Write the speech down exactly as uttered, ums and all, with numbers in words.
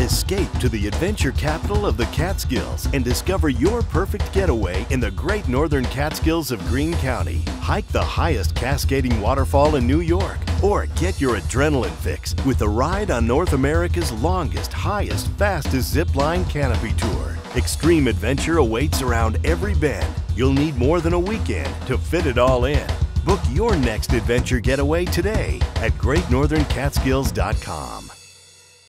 Escape to the adventure capital of the Catskills and discover your perfect getaway in the great northern Catskills of Greene County. Hike the highest cascading waterfall in New York, or get your adrenaline fix with a ride on North America's longest, highest, fastest zipline canopy tour. Extreme adventure awaits around every bend. You'll need more than a weekend to fit it all in. Book your next adventure getaway today at great northern catskills dot com.